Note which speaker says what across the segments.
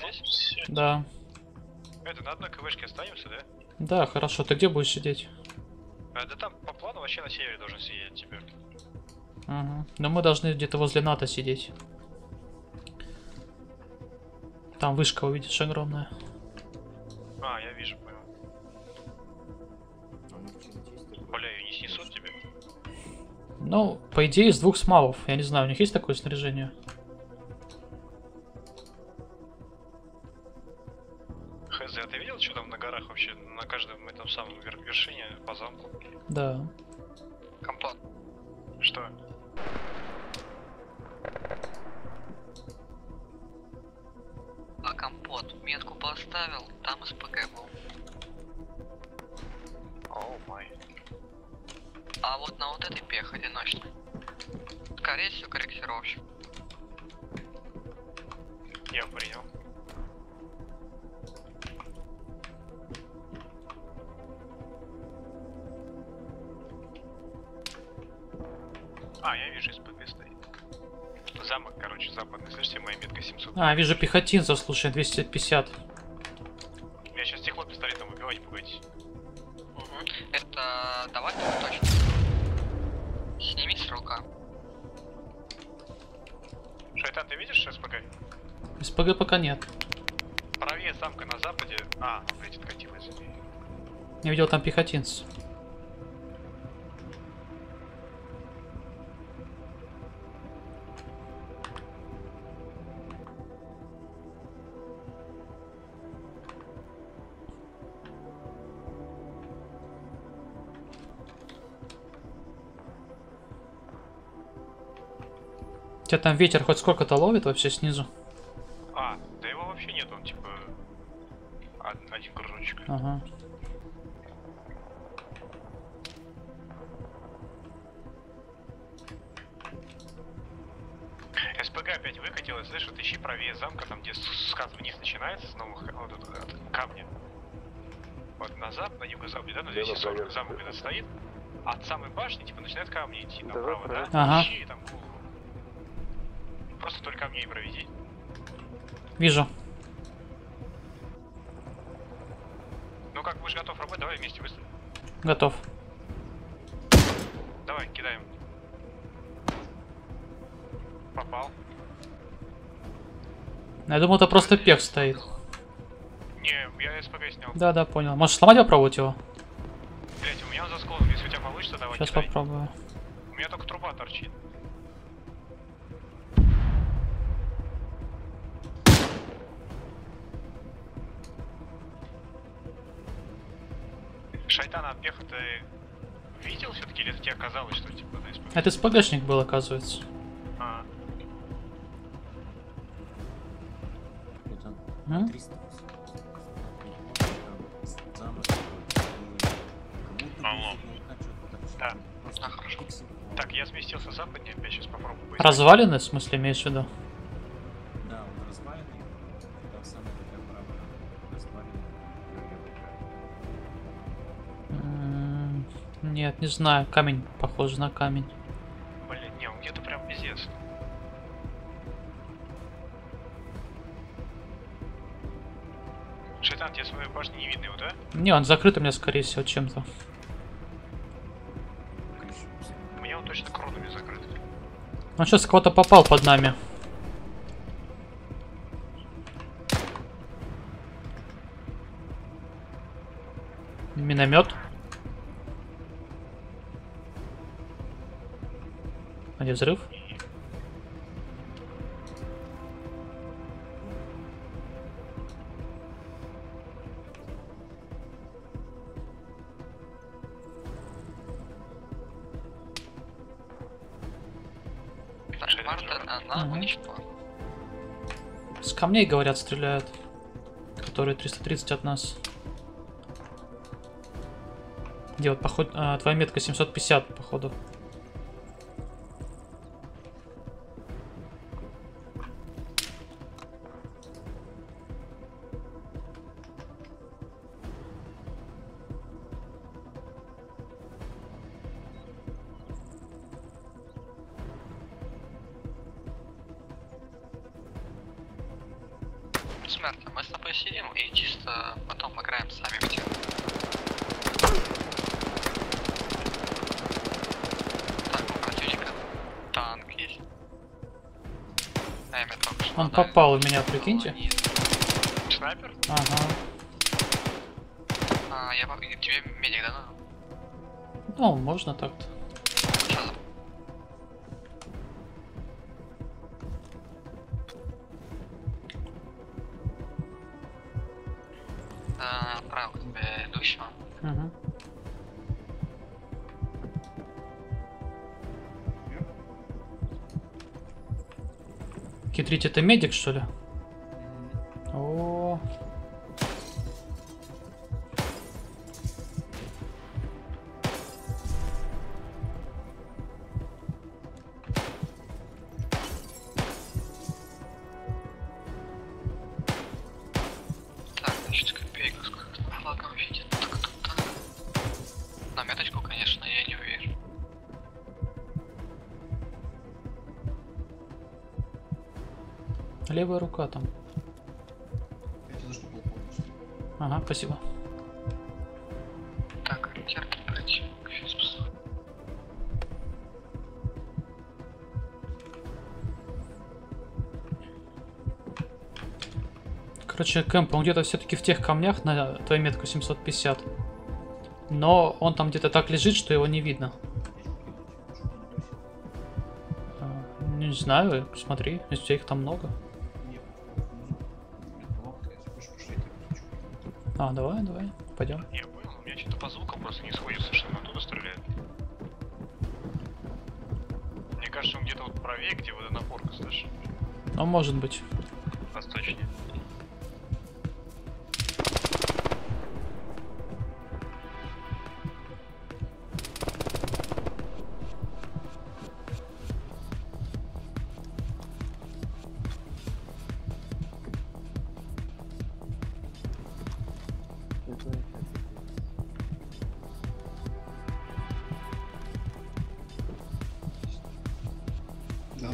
Speaker 1: здесь?
Speaker 2: Да.
Speaker 1: Это на одной КВшке останемся, да?
Speaker 2: Да, хорошо. Ты где будешь сидеть?
Speaker 1: Да там по плану вообще на севере должен сидеть теперь.
Speaker 2: Угу. Но мы должны где-то возле НАТО сидеть. Там вышка, увидишь, огромная.
Speaker 1: А, я вижу, понял. Бля, ее не снесут тебе?
Speaker 2: Ну, по идее, из 2 смалов. Я не знаю, у них есть такое снаряжение?
Speaker 1: Хз, а ты видел, что там на горах вообще? На каждом этом самом вершине по замку?
Speaker 2: Да.
Speaker 1: Компот. Что?
Speaker 3: А компот метку поставил, там СПГ был.
Speaker 1: Оу май.
Speaker 3: А вот на вот этой пех одиночной. Скорее всего, корректировщик.
Speaker 1: Я принял. А, я вижу, СПГ стоит. Замок, короче, западный. Слышите, моя метка 700.
Speaker 2: А, вижу пехотинцев, слушай, 250.
Speaker 1: Я сейчас стекло пистолетом выбиваю, не пугайтесь.
Speaker 3: Угу. Это давайте точно. Сними с рука.
Speaker 1: Шайтан, ты видишь СПГ?
Speaker 2: СПГ пока нет.
Speaker 1: Правее замка на западе. А, блядь, откатилась.
Speaker 2: Я видел там пехотинцев. У тебя там ветер хоть сколько-то ловит вообще снизу?
Speaker 1: А, да его вообще нет, он типа один кружочек.
Speaker 2: Ага.
Speaker 1: СПГ опять выкатилась, слышь, вот ищи правее замка, там где скат вниз начинается с новых вот от камня. Вот на запад, на юго-западе, да, на 240 замок этот стоит. А от самой башни, типа, начинает камни идти направо, да?
Speaker 2: Ага.
Speaker 1: Ищи там голову. Просто только камней проведи.
Speaker 2: Вижу.
Speaker 1: Ну как, будешь готов работать, давай вместе быстро.
Speaker 2: Готов.
Speaker 1: Давай, кидаем. Попал.
Speaker 2: Я думал, это просто пех стоит.
Speaker 1: Не, я СПГ снял.
Speaker 2: Да, понял. Можешь сломать, попробовать его?
Speaker 1: Блять, у меня он за склоном, если у тебя получится, давай.
Speaker 2: Сейчас
Speaker 1: кидай.
Speaker 2: попробую.
Speaker 1: У меня только труба торчит. Шайтана от пеха ты видел все-таки, или это тебе казалось, что типа на СПГ?
Speaker 2: Это СПГшник был, оказывается.
Speaker 1: А,
Speaker 2: М?
Speaker 4: 300.
Speaker 1: Алло. Да.
Speaker 3: А, хорошо.
Speaker 1: Так, я сместился западнее, опять сейчас попробую. быстро.
Speaker 2: Развалины, в смысле, имеешь в виду?
Speaker 4: Да, он разваленный. Там самая такая правая развалина.
Speaker 2: Нет, не знаю. Камень похож на камень.
Speaker 1: Блин, не, он где-то прям пиздец. Шайтан, тебе свою башню не видно его, да?
Speaker 2: Не, он закрыт у меня, скорее всего, чем-то.
Speaker 1: У меня он точно кронами закрыт.
Speaker 2: Он сейчас кого-то попал под нами. Миномет. Где взрыв?
Speaker 3: Так, Марта, она
Speaker 2: Мгм.
Speaker 3: уничтожена.
Speaker 2: С камней, говорят, стреляют. Которые 330 от нас. Где вот, походу, твоя метка 750, походу.
Speaker 3: Смерть, мы с тобой сидим и чисто потом играем сами в тему. Так, у противника танк есть. Мне только что
Speaker 2: Он
Speaker 3: дали.
Speaker 2: попал у меня, прикиньте.
Speaker 1: Снайпер?
Speaker 2: Ага.
Speaker 3: Тебе медик, да?
Speaker 2: Ну, можно так-то.
Speaker 3: Сейчас. Отправил к тебе идущего.
Speaker 2: Угу. Хитрить, это медик, что ли? О,
Speaker 3: Так, значит, копейка сколько на флагом видит кто-то. На меточку, конечно, я не уверен.
Speaker 2: левая рука там.
Speaker 4: Я тебе что был полностью.
Speaker 2: Ага, спасибо.
Speaker 3: Так, терпи противник, сейчас посмотрим.
Speaker 2: Короче, Кэмп, он где-то все-таки в тех камнях на твою метку 750. Но он там где-то так лежит, что его не видно. Не знаю, смотри, если у тебя их там много. А, давай, пойдем.
Speaker 1: Я понял, у меня что-то по звукам просто не сходится, что он оттуда стреляет. Мне кажется, он где-то вот правее, где водонапорка, слышишь?
Speaker 2: Ну, может быть.
Speaker 1: Восточнее.
Speaker 4: Да.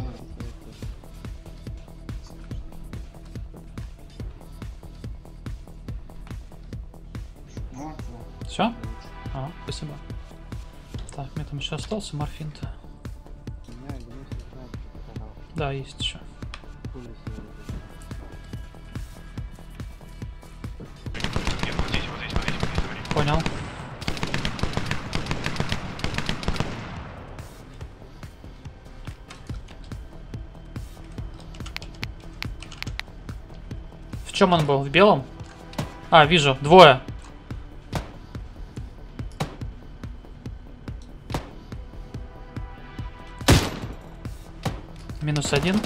Speaker 4: Вот.
Speaker 2: Все? А, спасибо. Так, мне там еще остался морфин-то. Да, есть еще.
Speaker 1: Нет, вот здесь, смотри.
Speaker 2: Понял. В чем он был? В белом? А, вижу, двое. Минус один.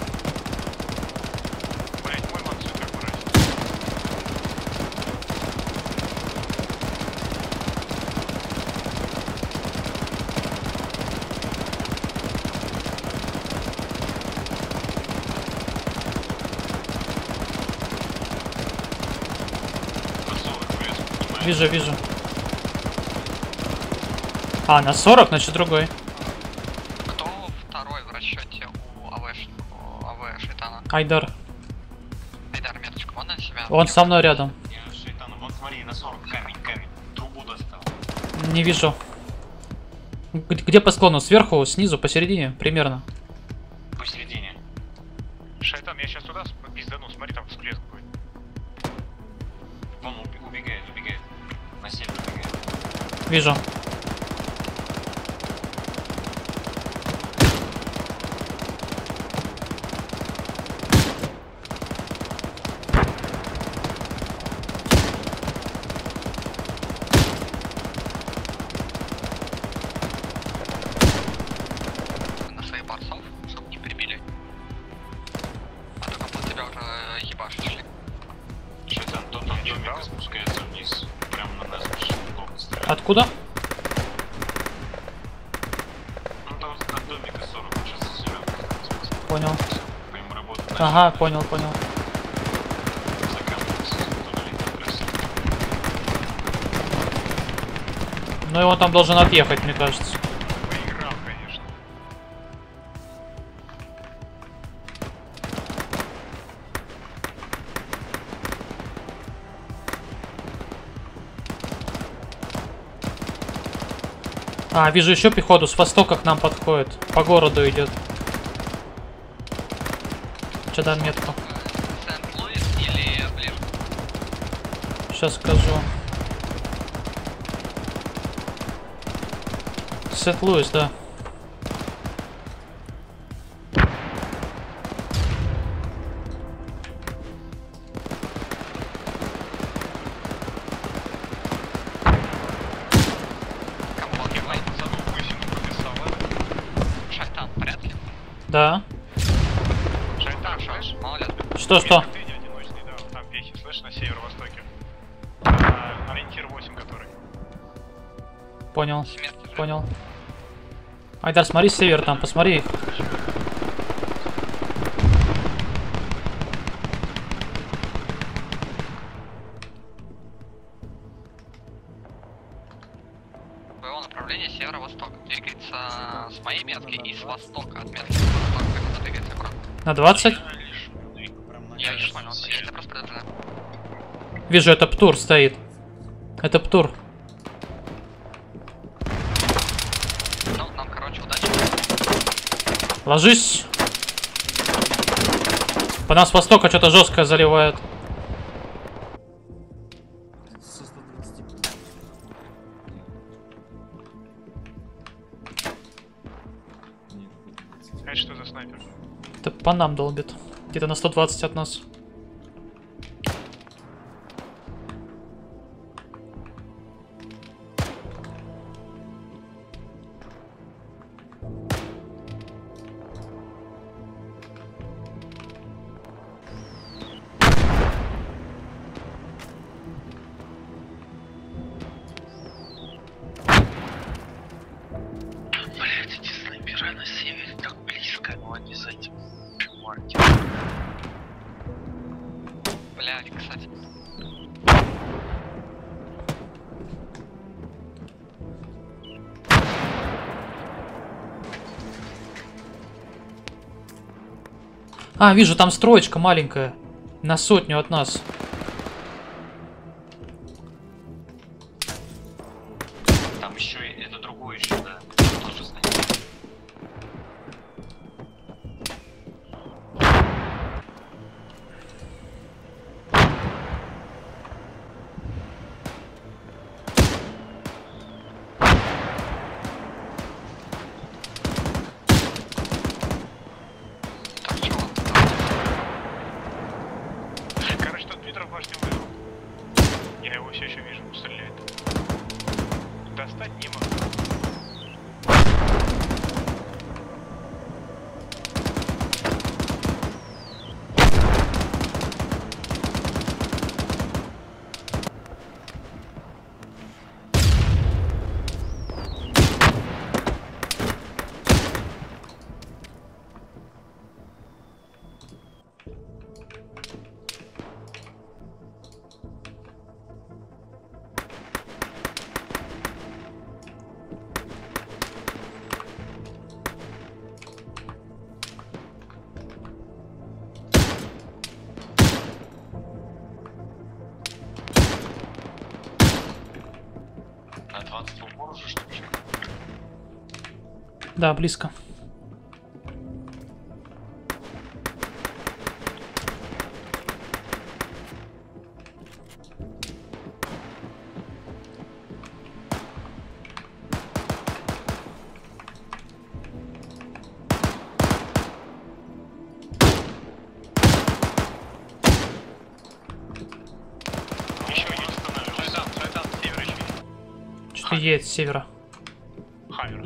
Speaker 1: Блять, мой ман супер брать.
Speaker 2: Вижу. А, на 40, значит другой.
Speaker 3: Кто второй в расчете у АВ Шайтана?
Speaker 2: Айдар.
Speaker 3: Айдар, меточку, можно на себя?
Speaker 2: Он со мной рядом.
Speaker 5: Я Шайтан, вон смотри, на 40 камень, трубу достал.
Speaker 2: Не вижу. Где по склону? Сверху, снизу, посередине? Примерно.
Speaker 5: Посередине.
Speaker 1: Шайтан, я сейчас туда пиздану, смотри, там всплеск будет.
Speaker 5: Вон убегает. На север убегает.
Speaker 2: Вижу.
Speaker 3: На своих борцов, чтобы не прибили. А то как будто тебя уже ебашить шли.
Speaker 5: Шайтан, тот там домик спускается вниз. Прямо на нас плохо стреляет.
Speaker 2: Откуда?
Speaker 5: Ну там от домика 40, сейчас зазерем.
Speaker 2: Понял.
Speaker 5: Будем работать.
Speaker 2: Ага, понял.
Speaker 5: За камнем туда летит красиво.
Speaker 2: Ну и он там должен отъехать, мне кажется.
Speaker 1: Поиграл, конечно.
Speaker 2: А, вижу еще пехоту с востока к нам подходит. По городу идет. Че дам метку?
Speaker 3: Сент-Луис или ближе?
Speaker 2: Сейчас скажу. Сент-Луис, да.
Speaker 3: Шайтан, в порядке?
Speaker 2: Да.
Speaker 1: Шайтан, слышь?
Speaker 3: Мало ли.
Speaker 2: Что?
Speaker 1: Ты не одиночный, да, вот там пехи, слышь, на северо-востоке. Ориентир 8 который.
Speaker 2: Понял.
Speaker 3: Семестр.
Speaker 2: Понял. Айдар, смотри север там, посмотри.
Speaker 3: Боевое направление северо-восток. Двигается с моей метки и с востока от метки. Востока, как двигается аккуратно.
Speaker 2: На 20.
Speaker 4: Прям на
Speaker 3: Я
Speaker 4: краю
Speaker 3: не понял, я это просто предупреждаю.
Speaker 2: Вижу, это Птур стоит. Это Птур.
Speaker 3: Ну, нам, короче, удачи.
Speaker 2: Ложись. По нас с востока что-то жесткое заливает.
Speaker 4: Со 120. Нет, 120.
Speaker 1: Это что за снайпер?
Speaker 2: Это по нам долбит. Где-то на 120 от нас.
Speaker 3: Блять, эти снайпера на севере так близко, но они за этим маркером. Блять, кстати.
Speaker 2: А, вижу, там строечка маленькая. На 100 от нас.
Speaker 5: Там еще и это другое еще, да. Тоже стоит.
Speaker 3: Так, чего?
Speaker 1: Короче, тот Дмитров башню вырвал. Я его все еще вижу, стреляет. Достать не могу.
Speaker 5: На 20 в упор уже, что ли?
Speaker 2: Да, близко.
Speaker 1: Еще есть. Шайтан, север еще есть.
Speaker 2: Что-то едет с севера.
Speaker 1: Хавер.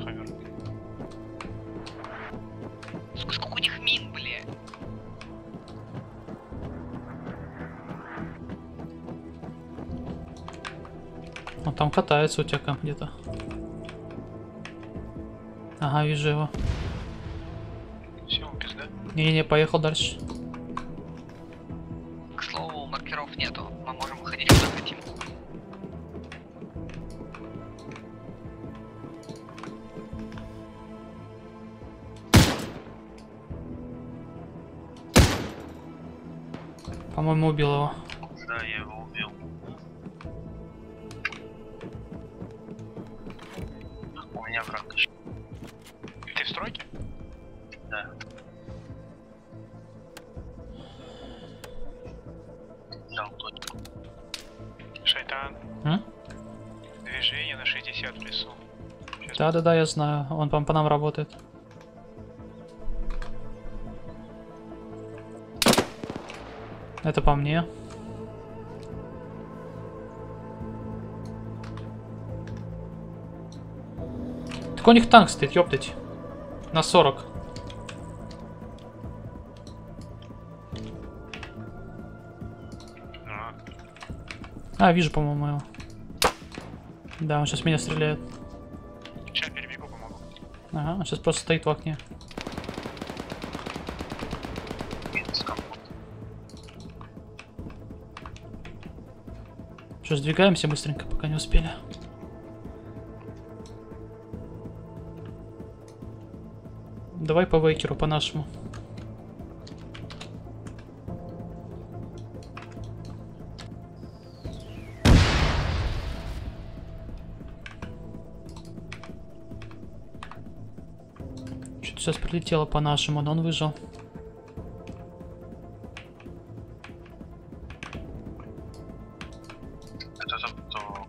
Speaker 3: Сука, сколько у них мин, бля?
Speaker 2: Он там катается у тебя где-то. Ага, вижу его.
Speaker 1: Все, пизда.
Speaker 2: Не-не-не, поехал дальше.
Speaker 3: К слову, маркеров нету. Мы можем выходить куда хотим.
Speaker 2: По-моему, убил его.
Speaker 5: Да, я его убил.
Speaker 3: У меня
Speaker 1: Капитан,
Speaker 2: М?
Speaker 1: движение на 60 в лесу. Сейчас
Speaker 2: Да-да-да, я знаю. Он по нам работает. Это по мне. Так у них танк стоит, ёптать. На 40. Вижу, по-моему, его. Да, он сейчас меня стреляет.
Speaker 1: Сейчас перебегу, помогу.
Speaker 2: Ага, он сейчас просто стоит в окне. Что, сдвигаемся быстренько, пока не успели. Давай по вейкеру, по-нашему. Что-то сейчас прилетело по-нашему, но он выжил.
Speaker 5: Это тот, кто...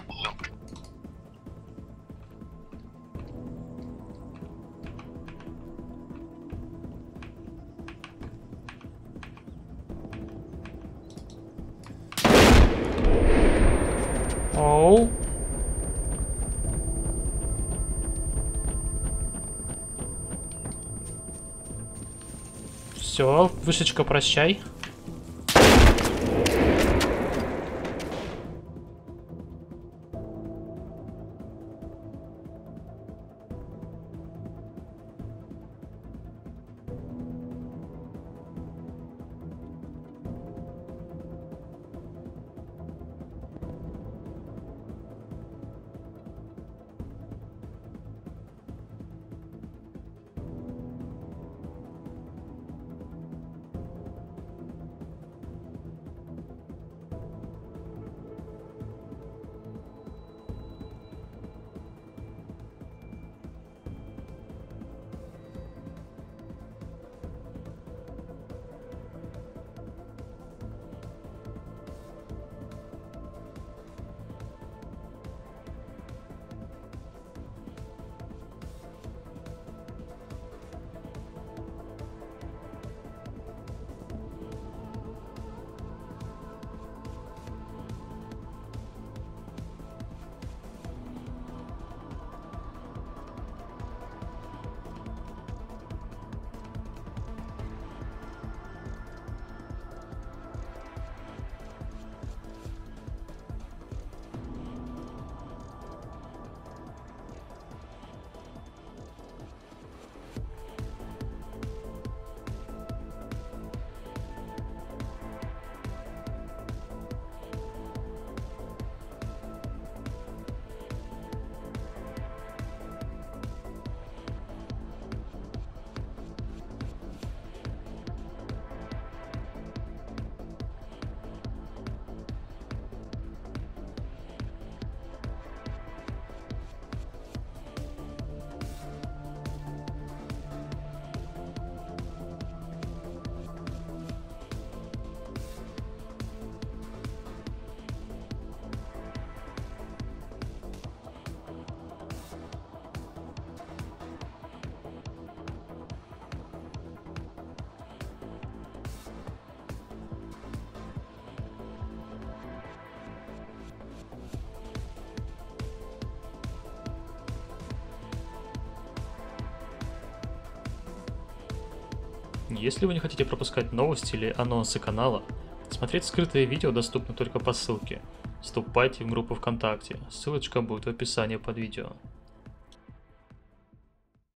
Speaker 2: Оу. Все, вышечка, прощай. Если вы не хотите пропускать новости или анонсы канала, смотреть скрытые видео доступно только по ссылке. Вступайте в группу ВКонтакте, ссылочка будет в описании под видео.